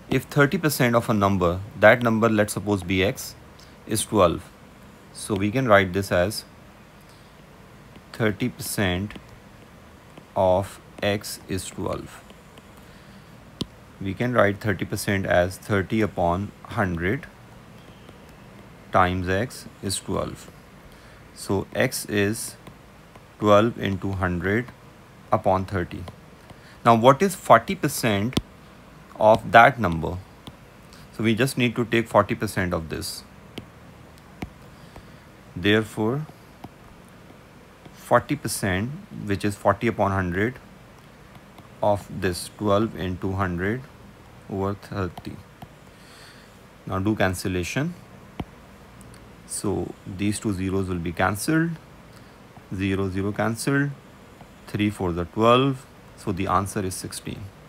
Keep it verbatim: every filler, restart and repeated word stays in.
if thirty percent of a number, that number, let's suppose be x, is twelve. So we can write this as thirty percent of x is twelve. We can write thirty percent as thirty upon one hundred times x is twelve. So x is twelve into one hundred upon thirty. Now what is forty percent of that number? So we just need to take forty percent of this. Therefore forty percent, which is forty upon one hundred of this twelve into one hundred over thirty. Now do cancellation. So these two zeros will be cancelled. zero, zero cancelled. three fours are twelve. So the answer is sixteen.